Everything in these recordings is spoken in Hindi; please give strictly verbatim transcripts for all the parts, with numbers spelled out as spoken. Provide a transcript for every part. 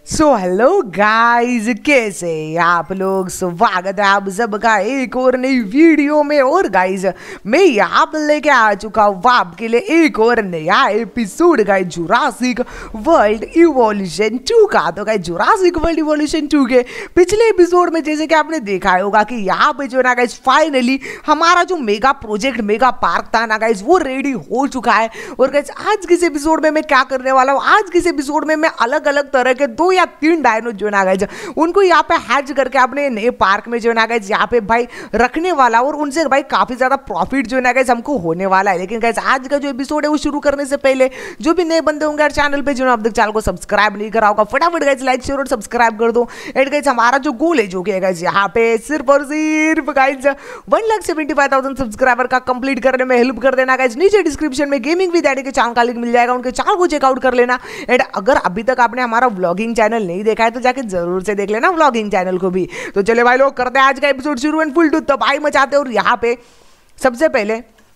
सो हेलो गाइस, कैसे आप लोग। स्वागत है आप सबका एक और नई वीडियो में। और गाइस मैं यहाँ पर लेके आ चुका हूँ आपके लिए एक और नया episode guys Jurassic World Evolution two का। तो guys Jurassic World Evolution two के पिछले एपिसोड में जैसे कि आपने देखा होगा कि यहाँ पे जो ना गाइस फाइनली हमारा जो मेगा प्रोजेक्ट मेगा पार्क था ना गाइस वो रेडी हो चुका है। और गाइस आज के एपिसोड में मैं क्या करने वाला हूँ, आज के एपिसोड में मैं अलग अलग तरह के दो या तीन डायनो जो ना गाइस उनको यहाँ पे हैच करके अपने नए पार्क में जो ना गाइस यहाँ पे भाई रखने वाला, और उनसे भाई काफी ज्यादा प्रॉफिट जो ना गाइस हमको होने वाला है। लेकिन गाइस आज का जो एपिसोड है वो शुरू करने से पहले जो भी नए बंदे होंगे चैनल पे, जिन्होंने अब तक चैनल को सब्सक्राइब नहीं करा होगा, फटाफट गाइस लाइक शेयर और सब्सक्राइब कर दो। एंड गाइस हमारा जो गोल है जो कि गाइस यहाँ पे सिर्फ और सिर्फ guys one lakh seventy five thousand subscriber का कंप्लीट करने में हेल्प कर देना गाइस। नीचे डिस्क्रिप्शन में गेमिंग विद डैडी के चैनल का लिंक मिल जाएगा, उनके चैनल को चेकआउट कर लेना। एंड अगर अभी तक आपने हमारा व्लॉगिंग चैनल नहीं देखा है तो जाके जरूर से देख लेना व्लॉगिंग चैनल को भी। तो चले भाई लोग करते हैं आज का एपिसोड शुरू एंड फुल टू तबाही मचाते। और यहाँ पे सबसे पहले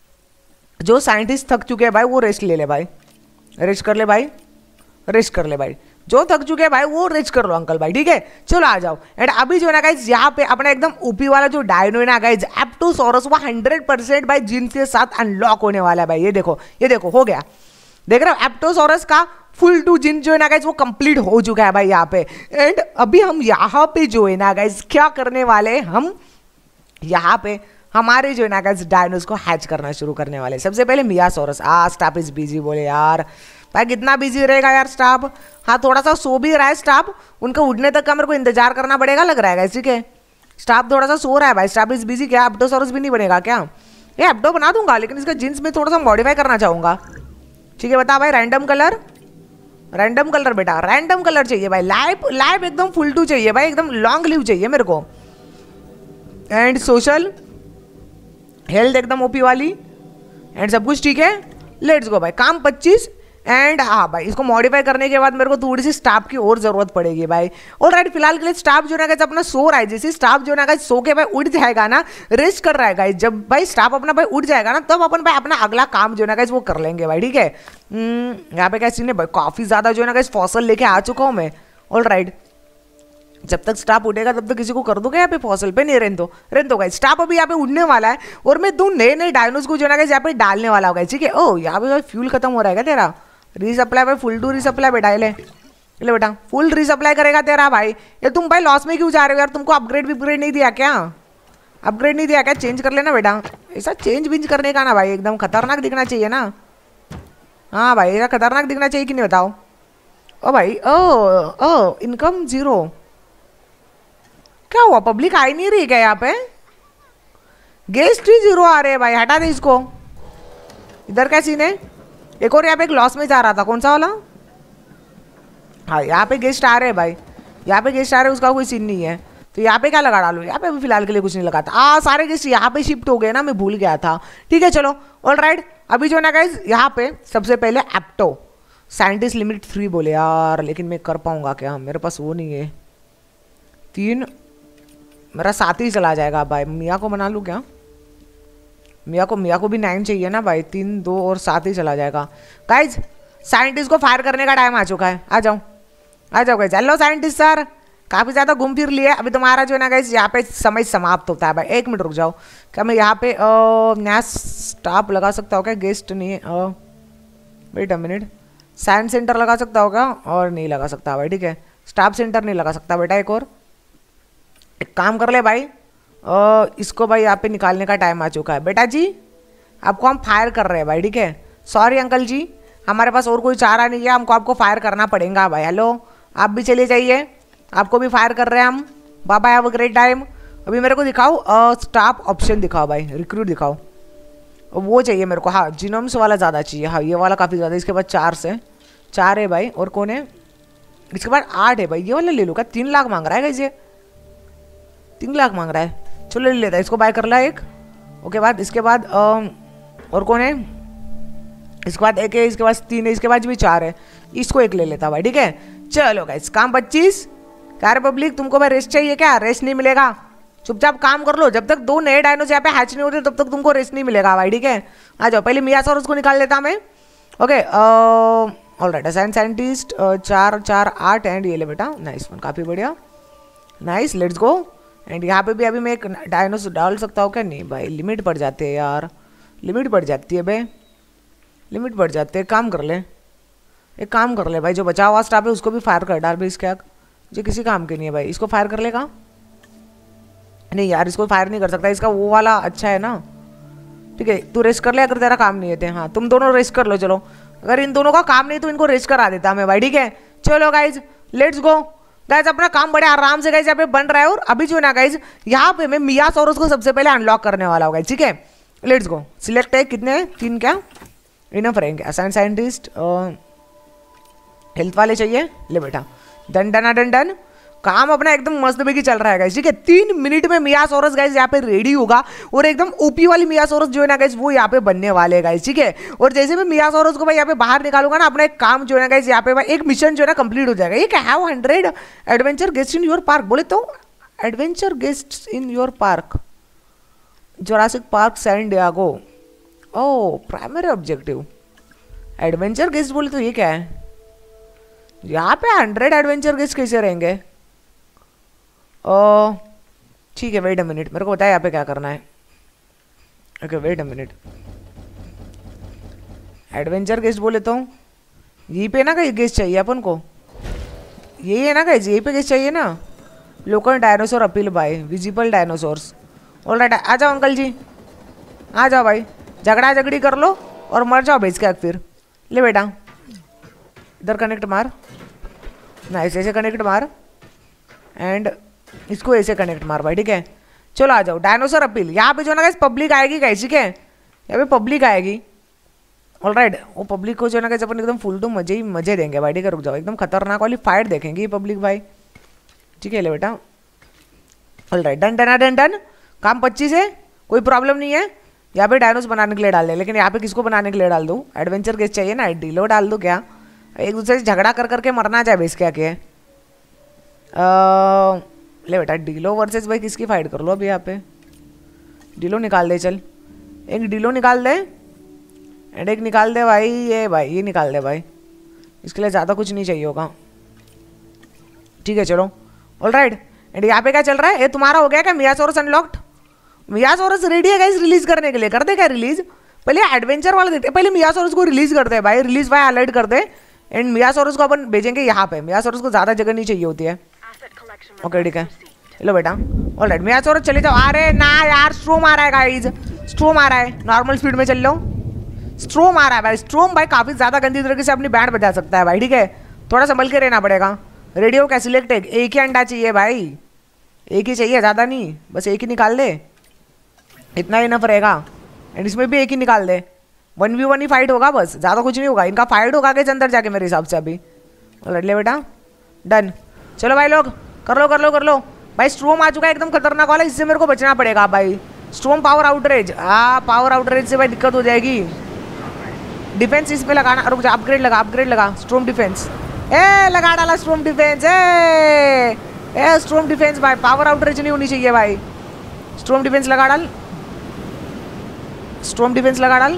जो साइंटिस्ट थक चुके हैं भाई वो रेस्ट ले ले भाई, रेस्ट कर ले भाई, रेस्ट कर ले भाई। जो थक चुके हैं भाई वो रेस्ट कर लो अंकल भाई, ठीक है। चलो आ जाओ। एंड अभी जो है ना गाइज यहाँ पे अपना एकदम ओपी वाला जो डायनो है ना गाइज एप्टोसॉरस वो हंड्रेड परसेंट भाई जीन के साथ अनलॉक होने वाला है भाई। ये देखो ये देखो हो गया, देख रहे हो एप्टोसॉरस का फुल टू जिन जो है ना गाइज वो कंप्लीट हो चुका है भाई यहाँ पे। एंड अभी हम यहाँ पे जो है ना गाइज क्या करने वाले, हम यहाँ पे हमारे जो है ना गाइज डायनोस को हैच करना शुरू करने वाले। सबसे पहले Maiasaurus. Ah staff is busy बोले यार भाई, कितना बिजी रहेगा यार स्टाफ। हाँ थोड़ा सा सो भी रहा है स्टाफ, उनका उठने तक का मेरे को इंतजार करना पड़ेगा लग रहा है। ठीक है स्टाफ थोड़ा सा सो रहा है भाई, स्टाफ इज बिजी। क्या एप्टोसॉरस भी नहीं बनेगा क्या? ये एप्टो बना दूंगा लेकिन इसका जीन्स में थोड़ा सा मॉडिफाई करना चाहूंगा। ठीक है बता भाई, रैंडम कलर, रैंडम कलर बेटा, रैंडम कलर चाहिए भाई। लाइफ लाइफ एकदम फुल टू चाहिए भाई, एकदम लॉन्ग लिव चाहिए मेरे को। एंड सोशल हेल्थ एकदम ओपी वाली एंड सब कुछ ठीक है। लेट्स गो भाई, काम पच्चीस। एंड हाँ भाई इसको मॉडिफाई करने के बाद मेरे को थोड़ी सी स्टाफ की और जरूरत पड़ेगी भाई। और राइट फिलहाल के लिए स्टाफ जो ना गाइस अपना सो रहा है। जैसे स्टाफ जो ना गाइस सो के भाई उठ जाएगा ना, रेस्ट कर रहा है गाइस, जब भाई स्टाफ अपना भाई उठ जाएगा ना तब अपन भाई अपना अगला काम जो ना गाइस वो कर लेंगे भाई, ठीक है। यहाँ पे क्या सीन है भाई, काफी ज्यादा जो है ना गाइस फॉसल लेके आ चुका हूँ मैं। ऑल राइट जब तक स्टाफ उठेगा तब तक किसी को कर दूंगा यहाँ पे फॉसल पे, नहीं रहने दो रहने दो गाइस। स्टाफ अभी यहाँ पे उठने वाला है और मैं दो नए नए डायनोस को जो ना गाइस यहाँ पे डालने वाला होगा, ठीक है। ओ यहाँ पे भाई फ्यूल खत्म हो रहा है क्या तेरा? रीसप्लाई भाई, फुल टू रीसप्लाई बेटा, ले ले बेटा, फुल रीसप्लाई करेगा तेरा भाई। ये तुम भाई लॉस में क्यों जा रहे हो यार? तुमको अपग्रेड भी अपग्रेड नहीं दिया क्या? अपग्रेड नहीं दिया क्या? चेंज कर लेना बेटा। ऐसा चेंज विंज करने का ना भाई एकदम खतरनाक दिखना चाहिए ना। हाँ भाई ऐसा खतरनाक दिखना चाहिए कि नहीं बताओ। ओ भाई ओ ओ इनकम जीरो, क्या हुआ? पब्लिक आई नहीं रही क्या यहाँ पे? गेस्ट ही जीरो आ रहे हैं भाई, हटा दे इसको। इधर क्या सीन है? एक और यहाँ पे एक लॉस में जा रहा था, कौन सा वाला? हाँ यहाँ पे गेस्ट आ रहे हैं भाई, यहाँ पे गेस्ट आ रहे हैं, उसका कोई सीन नहीं है। तो यहाँ पे क्या लगा डालू? यहाँ पे फिलहाल के लिए कुछ नहीं लगाता। आ सारे गेस्ट यहाँ पे शिफ्ट हो गए ना, मैं भूल गया था। ठीक है चलो ऑल राइट। अभी जो ना गाइस यहाँ पे सबसे पहले एप्टो साइंटिस्ट लिमिट थ्री बोले यार, लेकिन मैं कर पाऊंगा क्या? मेरे पास वो नहीं है। तीन मेरा साथ ही चला जाएगा भाई। मिया को बना लूँ क्या? मिया को मिया को भी नाइन चाहिए ना भाई, तीन दो और साथ ही चला जाएगा। गाइज साइंटिस्ट को फायर करने का टाइम आ चुका है, आ जाओ आ जाओ गाइज। हेलो साइंटिस्ट सर, काफ़ी ज़्यादा घूम फिर लिए, अभी तुम्हारा जो है ना गाइज यहाँ पे समय समाप्त होता है भाई। एक मिनट रुक जाओ, क्या मैं यहाँ पे नया स्टाफ लगा सकता हूँ क्या? गेस्ट नहीं है, wait a minute. Science centre लगा सकता होगा और नहीं लगा सकता भाई, ठीक है। स्टाफ सेंटर नहीं लगा सकता बेटा। एक और एक काम कर ले भाई, Uh, इसको भाई यहाँ पे निकालने का टाइम आ चुका है बेटा जी। आपको हम फायर कर रहे हैं भाई, ठीक है। सॉरी अंकल जी, हमारे पास और कोई चारा नहीं है, हमको आपको फायर करना पड़ेगा भाई। हेलो आप भी चले जाइए, आपको भी फायर कर रहे हैं हम। Bye have a great time. अभी मेरे को दिखाओ स्टाफ ऑप्शन दिखाओ भाई, रिक्रूट दिखाओ, वो चाहिए मेरे को। हाँ जीनोम्स वाला ज़्यादा चाहिए, हाँ ये वाला काफ़ी ज़्यादा। इसके बाद चार से चार है भाई, और कौन है? इसके बाद आठ है भाई, ये वाला ले लो। क्या तीन लाख मांग रहा है कैसे? तीन लाख मांग रहा है, चलो ले लेता है इसको, बाय कर ला एक। ओके बाद इसके बाद आ, और कौन है? इसके बाद एक है, इसके बाद तीन है, इसके बाद भी चार है, इसको एक ले लेता भाई, ठीक है। चलो गाइस काम पच्चीस। कार पब्लिक तुमको भाई रेस्ट चाहिए क्या? रेस्ट नहीं मिलेगा, चुपचाप काम कर लो। जब तक दो नए डायनोस यहाँ पे हैच नहीं होते तब तक तुमको रेस्ट नहीं मिलेगा भाई, ठीक है। आ जाओ, पहले मियासॉरस को निकाल लेता मैं। Okay all right, assign scientist चार चार आठ एंड ये ले बेटा, नाइस वन, काफ़ी बढ़िया, नाइस, लेट्स गो। एंड यहाँ पे भी अभी मैं एक डायनोसर डाल सकता हूँ क्या? नहीं भाई, लिमिट पड़ जाती है यार, लिमिट पड़ जाती है बे, लिमिट पड़ जाती है। काम कर ले, एक काम कर ले भाई, जो बचा हुआ स्टाफ है उसको भी फायर कर डाल भाई। इसके आग जो किसी काम के नहीं है भाई, इसको फायर कर लेगा? नहीं यार, इसको फायर नहीं कर सकता, इसका वो वाला अच्छा है ना। ठीक है, तू रेस्ट कर ले अगर तेरा काम नहीं है। हाँ, तुम दोनों रेस्ट कर लो। चलो, अगर इन दोनों का काम नहीं तो इनको रेस्ट करा देता मैं भाई। ठीक है, चलो गाइज, लेट्स गो गाइज। अपना काम बड़े आराम से गाइज यहाँ पे बन रहा है। और अभी जो है ना गाइज, यहाँ पे मैं मियासोरस को सबसे पहले अनलॉक करने वाला हूँ। ठीक है, लेट्स गो। सिलेक्ट है, कितने? तीन क्या इनफ रहेंगे? असाइन साइंटिस्ट, हेल्थ वाले चाहिए, ले बेटा, डन डन डन डन। काम अपना एकदम मस्त बेगी चल रहा है गाइस। ठीक है, तीन मिनट में मियासोरस गाइस यहाँ पे रेडी होगा और एकदम ओपी वाली मियासोरस जो है ना गाइस वो यहाँ पे बनने वाले हैं गाइस। ठीक है, और जैसे मैं मियासोरस को भाई यहाँ पे बाहर निकालूंगा ना, अपना एक काम जो है ना गाइस यहाँ पे भाई एक मिशन जो है ना कंप्लीट हो जाएगा। ये क्या है? Hundred adventure guest in your park बोले तो, adventure guest in your park, Jurassic park San Diego. Oh, primary objective adventure guest बोले तो ये क्या है? यहाँ पे हंड्रेड एडवेंचर गेस्ट कैसे रहेंगे? ओ ठीक है, वेट अ मिनट, मेरे को बताया यहाँ पे क्या करना है। Okay, wait a minute, adventure guest बोले तो यहीं पे ना कहीं गेस्ट चाहिए अपन को, यही है ना कहीं, यहीं पे गेस्ट चाहिए ना। Local dinosaur appeal by visible dinosaurs. All right, आ जाओ अंकल जी, आ जाओ भाई, झगड़ा झगड़ी कर लो और मर जाओ भेज के। फिर ले बेटा, इधर कनेक्ट मार, नाइस, ऐसे कनेक्ट मार एंड इसको ऐसे कनेक्ट मार भाई। ठीक है, चलो आ जाओ। डायनासोर अपील, यहाँ पे जो ना गाइस पब्लिक आएगी गाइस। ठीक है, यहाँ पे पब्लिक आएगी। ऑल राइट, वो पब्लिक को जो ना गाइस अपन एकदम फुल टू मजे ही मजे देंगे भाई। ठीक है, रुक जाओ, एकदम खतरनाक वाली फाइट देखेंगे ये पब्लिक भाई। ठीक है, ले बेटा, all right, done done done done. काम पच्चीस है, कोई प्रॉब्लम नहीं है। यहाँ पे डायनोस बनाने के लिए डाल दे, लेकिन यहाँ पे किसको बनाने के लिए डाल दूँ? एडवेंचर गेस्ट चाहिए ना, डीलो डाल दूँ क्या? एक दूसरे से झगड़ा कर करके मरना चाहे बेस क्या के। ले बेटा, डीलो वर्सेस भाई किसकी फाइट कर लो अभी यहाँ पे? डीलो निकाल दे, चल एक डीलो निकाल दे एंड एक निकाल दे भाई, ये भाई ये निकाल दे भाई, इसके लिए ज़्यादा कुछ नहीं चाहिए होगा। ठीक है, चलो, ऑल राइट। एंड यहाँ पे क्या चल रहा है? ये तुम्हारा हो गया क्या मियासोरस अनलॉक्ड? मियासोरस रेडी है गाइस रिलीज करने के लिए। कर दे क्या रिलीज? पहले एडवेंचर वाला देते, पहले मियासोरस को रिलीज करते हैं भाई, रिलीज भाई अलर्ट कर दे। एंड मियासोरस को अपन भेजेंगे यहाँ पे। मियासोरस को ज़्यादा जगह नहीं चाहिए होती है। ओके ठीक है, लो बेटा, ऑल राइट, मियासोरस चले जाओ। अरे ना यार, स्ट्रोम आ रहा है गाइज, स्ट्रोम आ रहा है, नॉर्मल स्पीड में चल लो। स्ट्रोम आ रहा है भाई, स्ट्रोम भाई काफ़ी ज़्यादा गंदी तरीके से अपनी बैंड बजा सकता है भाई। ठीक है, थोड़ा संभल के रहना पड़ेगा। रेडियो का सिलेक्ट, एक ही अंडा चाहिए भाई, एक ही चाहिए, ज़्यादा नहीं, बस एक ही निकाल दे, इतना ही इनफ रहेगा। एंड इसमें भी एक ही निकाल दे, वन वी वन ही फाइट होगा बस, ज़्यादा कुछ नहीं होगा। इनका फाइट होगा के अंदर जाके मेरे हिसाब से अभी। लड़ ले बेटा, डन। चलो भाई लोग, कर लो कर लो कर लो भाई। स्ट्रोम आ चुका है एकदम खतरनाक वाला, इससे मेरे को बचना पड़ेगा भाई। स्ट्रोम पावर आउटरेज, हाँ पावर आउटरेज से भाई दिक्कत हो जाएगी। डिफेंस इसमें लगाना, रुक जा, अपग्रेड लगा, अपग्रेड लगा, स्ट्रोम डिफेंस, ए लगा डाला स्ट्रोम डिफेंस, ए ए स्ट्रोम डिफेंस भाई, पावर आउटरेज नहीं होनी चाहिए भाई। स्ट्रोम डिफेंस लगा डाल, स्ट्रोम डिफेंस लगा डाल।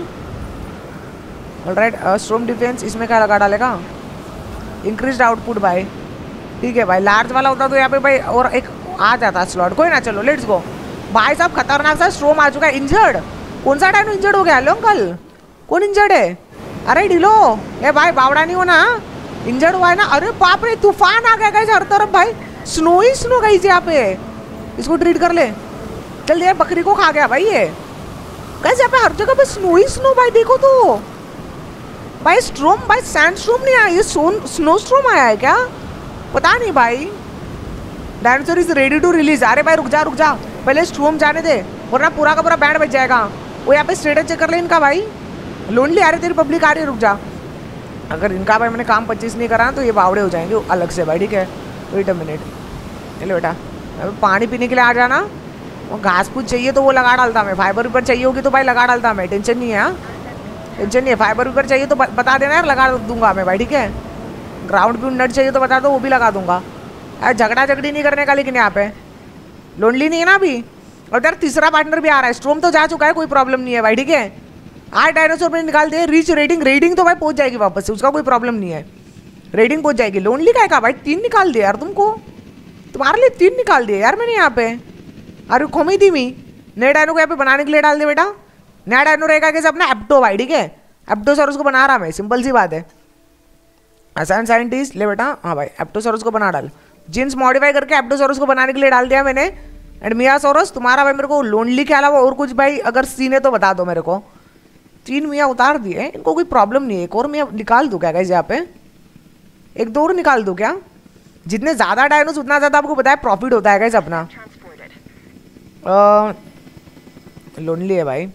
ऑलराइट, स्ट्रोम डिफेंस इसमें क्या लगा डालेगा? इंक्रीज्ड आउटपुट भाई। ठीक है भाई, लार्ज वाला होता तो यहाँ पे भाई और एक आ जाता स्लॉट, कोई ना। चलो लेट्स गो भाई साहब, खतरनाक सा स्ट्रोम आ चुका है। इंजर्ड, कौन सा डायनो इंजर्ड हो गया? लो अंकल, कौन इंजर्ड है? अरे ढिलो, ए भाई बावड़ा नहीं हो ना, इंजर्ड हुआ है ना। अरे बाप रे, तूफान आ गया गाइस हर तरफ भाई, स्नो ही स्नो गाइस यहाँ पे। इसको ट्रीट कर ले, चल यार, बकरी को खा गया भाई ये गाइस। यहाँ पे हर जगह पे स्नो ही स्नो भाई, देखो तो भाई। स्ट्रोम भाई, सैंड स्ट्रोम नहीं आया, ये स्नो स्ट्रोम आया है क्या? पता नहीं भाई। Dinosaur is ready to release. अरे भाई रुक जा रुक जा, पहले स्ट्रोम जाने दे वरना पूरा का पूरा बैंड बच जाएगा। वो यहाँ पे स्टेटस चेक कर ले इनका भाई। लोनली आ रही तेरी पब्लिक आ रही है, रुक जा। अगर इनका भाई मैंने काम पच्चीस नहीं करा तो ये बावड़े हो जाएंगे अलग से भाई। ठीक है, वेट अ मिनट, चलो बेटा, पानी पीने के लिए आ जाना। वो घास फूस चाहिए तो वो लगा डालता मैं, फाइबर ऊपर चाहिए होगी तो भाई लगा डालता मैं, टेंशन नहीं है, टेंशन नहीं है। फाइबर ऊपर चाहिए तो बता देना यार, लगा दूंगा मैं भाई। ठीक है, ग्राउंड पे नट चाहिए तो बता दो, वो भी लगा दूंगा। यार झगड़ा झगड़ी नहीं करने का, लेकिन यहाँ पे लोनली नहीं है ना अभी। और यार तीसरा पार्टनर भी आ रहा है। स्ट्रोम तो जा चुका है, कोई प्रॉब्लम नहीं है भाई। ठीक है, आठ डायनासोर मैंने निकाल दिए। रीच रेटिंग, रेटिंग तो भाई पहुंच जाएगी वापस से, उसका कोई प्रॉब्लम नहीं है, रेटिंग पहुंच जाएगी। लोनली का है का भाई, तीन निकाल दिया यार तुमको, तुम्हारे लिए तीन निकाल दिया यार मैंने यहाँ पे। अरे खोमी थी मी, नए डायनो को यहाँ पे बनाने के लिए डाल दे बेटा। नया डायनो रहेगा कैसे अपना एप्टो भाई, ठीक है, एप्टो सर उसको बना रहा मैं, सिंपल सी बात है। असान साइंटिस्ट ले बेटा, हाँ भाई एप्टोसोरस को बना डाल। जीन्स मॉडिफाई करके एप्टोसोरस को बनाने के लिए डाल दिया मैंने। एंड मियासोरस तुम्हारा भाई मेरे को लोनली के अलावा और कुछ भाई अगर सीन है तो बता दो मेरे को। तीन मियाँ उतार दिए, इनको कोई प्रॉब्लम नहीं है। एक और मियाँ निकाल दूँ क्या गाइस यहाँ पे, एक दो और निकाल दूँ क्या? जितने ज़्यादा डायनोस उतना ज़्यादा आपको पता है प्रॉफिट होता है गाइस अपना। लोनली है भाई,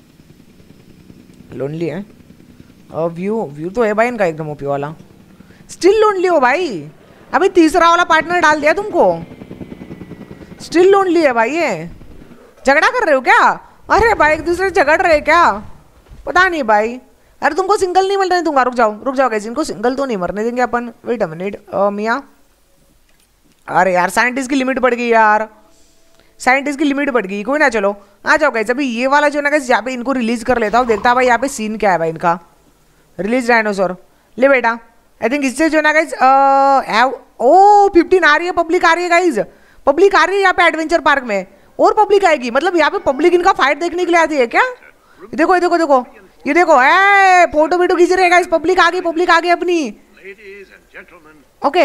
लोनली है। व्यू व्यू तो है भाई इनका एकदम ओपी वाला। स्टिल लोनली हो भाई, अभी तीसरा वाला पार्टनर डाल दिया तुमको, स्टिल लोनली है भाई। ये झगड़ा कर रहे हो क्या? अरे भाई एक दूसरे से झगड़ रहे क्या? पता नहीं भाई। अरे तुमको सिंगल नहीं मिलने दूंगा, रुक जाओ रुक जाओ गाइस, इनको सिंगल तो नहीं मरने देंगे अपन। वेट अ मिनट मियाँ, अरे यार साइंटिस्ट की लिमिट बढ़ गई यार, साइंटिस्ट की लिमिट बढ़ गई। कोई ना चलो आ जाओ गाइस, अभी ये वाला जो ना गाइस यहाँ पे इनको रिलीज कर लेता हूँ, देखता भाई यहाँ पे सीन क्या है भाई इनका। रिलीज डायनोसॉर ले बेटा। आई थिंक इससे जो ना गाइस ओ फिफ्टीन आ रही है, पब्लिक आ रही है गाइस, पब्लिक आ रही है यहाँ पे एडवेंचर पार्क में, और पब्लिक आएगी। मतलब यहाँ पे पब्लिक इनका फाइट देखने के लिए आती है क्या? ये देखो ये देखो देखो ये देखो, ए फोटो वीटो खींच रहे गाइस, पब्लिक आ गई, पब्लिक आ गई अपनी। ओके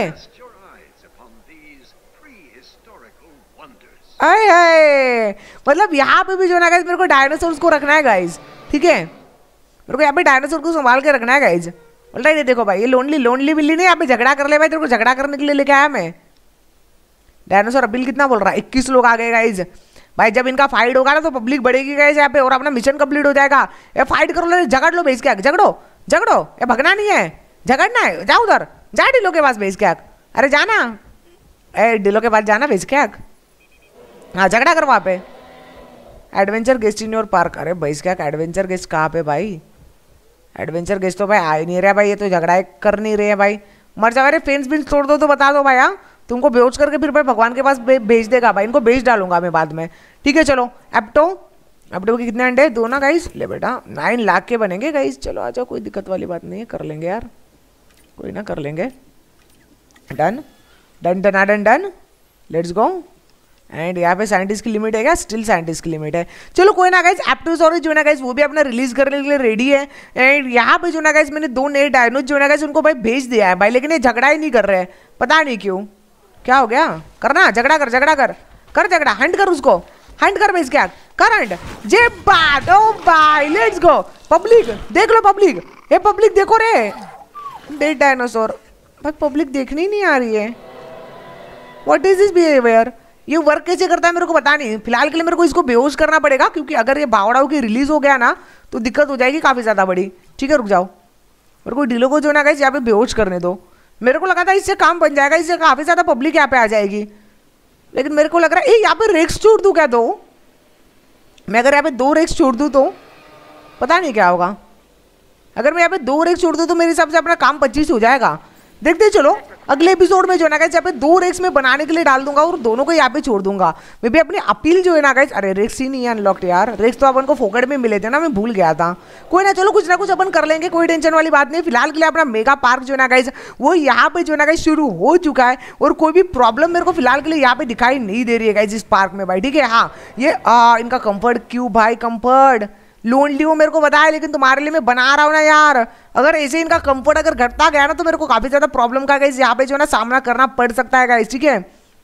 अरे है, मतलब यहाँ पे भी जो ना गाइस मेरे को डायनासोर्स को रखना है गाइस, ठीक है, मेरे को यहाँ पे डायनासोर को संभाल के रखना है गाइस। ऑलराइट, ये देखो भाई ये लोनली लोनली बिल्ली नहीं, यहाँ पे झगड़ा कर ले भाई, तेरे को झगड़ा करने के लिए लेके आया मैं। डायनासोर अबिल कितना बोल रहा है? इक्कीस लोग आ गए गाइस भाई। जब इनका फाइट होगा ना तो पब्लिक बढ़ेगी गाइस यहाँ पे, और अपना मिशन कंप्लीट हो जाएगा। ये फाइट करो, ले झगड़ लो भेज के आग, झगड़ो झगड़ो, ये भगना नहीं है, झगड़ना है। जाओ उधर, जा डिलो के पास भेज के आग, अरे जाना, ए डिलो के पास जाना भेज के आग, हाँ झगड़ा कर वहाँ पे। Adventure guest in your park, अरे भाई क्या एडवेंचर गेस्ट कहाँ पे भाई? एडवेंचर गेस्ट तो भाई आ ही नहीं रहा भाई, ये तो झगड़ा कर नहीं रहे हैं भाई। मर जाओ, अरे फेंस बिन्स तोड़ दो तो बता दो भाई। हाँ तुमको बेहोश करके फिर भाई भगवान के पास भेज देगा भाई, इनको भेज डालूंगा मैं बाद में, ठीक है। चलो एप्टो, एप्टो के कितने अंडे? दो ना गाइस, ले बेटा नाइन लाख के बनेंगे गाइस। चलो आ जाओ, कोई दिक्कत वाली बात नहीं है, कर लेंगे यार, कोई ना कर लेंगे। Done done done done done, let's go. And यहाँ पे साइंटिस्ट की लिमिट है क्या? स्टिल साइंटिस्ट की लिमिट है। चलो कोई ना गाइस, एप्टोसॉरस जो है ना गाइस वो भी अपना रिलीज करने के लिए रेडी है। एंड यहाँ पे जो ना गाइस मैंने दो नए डायनोस जो है ना गाइस उनको भाई भेज दिया है भाई, लेकिन ये झगड़ा ही नहीं कर रहे हैं, पता नहीं क्यों। क्या हो गया? करना झगड़ा कर, झगड़ा कर कर झगड़ा, हंट कर उसको, हंट कर भेज क्या कर हंट। जे बात ओ भाई, लेट्स गो। पब्लिक देख लो, पब्लिक ये पब्लिक देखो रे, डेड डायनासोर भाई, पब्लिक देखने ही नहीं आ रही है। What is this behaviour? ये वर्क कैसे करता है मेरे को पता नहीं। फिलहाल के लिए मेरे को इसको बेहोश करना पड़ेगा, क्योंकि अगर ये बावड़ाओं की रिलीज हो गया ना तो दिक्कत हो जाएगी काफ़ी ज़्यादा बड़ी। ठीक है रुक जाओ, मेरे को डीलो को जो ना गाइस यहाँ पे बेहोश करने दो। मेरे को लगा था इससे काम बन जाएगा, इससे काफ़ी ज़्यादा पब्लिक यहाँ पे आ जाएगी, लेकिन मेरे को लग रहा है यहाँ पे रेक्स छोड़ दूँ क्या? दो मैं अगर यहाँ पे दो रेक्स छोड़ दूँ तो पता नहीं क्या होगा। अगर मैं यहाँ पे दो रेक्स छोड़ दूँ तो मेरे हिसाब से अपना काम पच्चीस हो जाएगा। देखते चलो अगले एपिसोड में जो ना गाइस यहाँ पे दो रेक्स में बनाने के लिए डाल दूंगा और दोनों को यहाँ पे छोड़ दूंगा। मैं भी अपनी अपील जो है ना गाइस, अरे रेक्स ही नहीं है अनलॉक्ड यार, रेक्स तो अपन को फोकट में मिले थे ना, मैं भूल गया था। कोई ना चलो कुछ ना कुछ अपन कर लेंगे, कोई टेंशन वाली बात नहीं। फिलहाल के लिए अपना मेगा पार्क जो है ना गाइस वो यहाँ पे जो है ना गाइस शुरू हो चुका है, और कोई भी प्रॉब्लम मेरे को फिलहाल के लिए यहाँ पे दिखाई नहीं दे रही है गाइस इस पार्क में भाई, ठीक है। हाँ ये आ, इनका कंफर्ट क्यों भाई, कंफर्ट लोनली हो मेरे को बताया, लेकिन तुम्हारे लिए मैं बना रहा हूँ ना यार। अगर ऐसे इनका कंफर्ट अगर घटता गया ना तो मेरे को काफी ज्यादा प्रॉब्लम का गाइस यहाँ पे जो है ना सामना करना पड़ सकता है गाइस, ठीक है।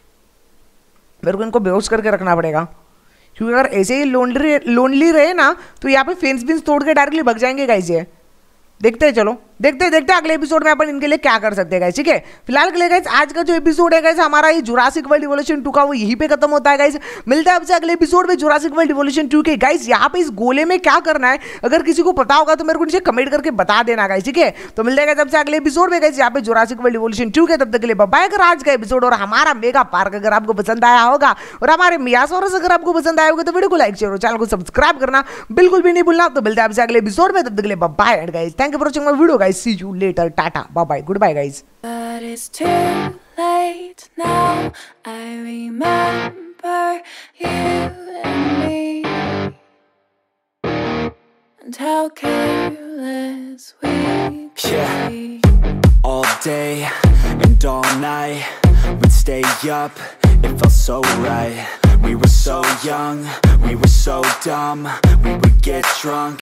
मेरे को इनको बेहोश करके रखना पड़ेगा, क्योंकि अगर ऐसे ही लोनली लोनली रहे ना तो यहाँ पे फेंस बिन्स तोड़ के डायरेक्टली भग जाएंगे गाइस ये। देखते हैं चलो, देखते हैं देखते हैं अगले एपिसोड में अपन इनके लिए क्या कर सकते हैं गाइस, ठीक है। फिलहाल के लिए गाइस आज का जो एपिसोड है गाइस हमारा ये जुरासिक वर्ल्ड इवोल्यूशन टू का वो यहीं पे खत्म होता है गाइस। मिलता है आपसे अगले एपिसोड में जुरासिक वर्ल्ड इवोल्यूशन टू के। गाइस यहाँ पे इस गोले में क्या करना है अगर किसी को पता होगा तो मेरे को नीचे कमेंट करके बता देना गाइस, ठीक है। तो मिलता है सबसे अगले एपिसोड में गाइस यहाँ पे जुरासिक वर्ल्ड इवोल्यूशन टू के। तब तक के लिए बाय। अगर आज का एपिसोड और हमारा मेगा पार्क अगर आपको पसंद आया होगा और हमारे मियासोरस अगर आपको पसंद आया होगा तो वीडियो को लाइक शेयर और चैनल को सब्सक्राइब करना बिल्कुल भी नहीं भूलना। तो मिलता है आपसे अगले एपिसोड में, तब तक के लिए bye and guys thank you for watching my video guys, see you later, tata bye bye, goodbye guys. But it's too late now. I remember you and me. and how careless we could Yeah. be. All day and all night, we'd stay up, it felt so right. We were so young, we were so dumb. We would get drunk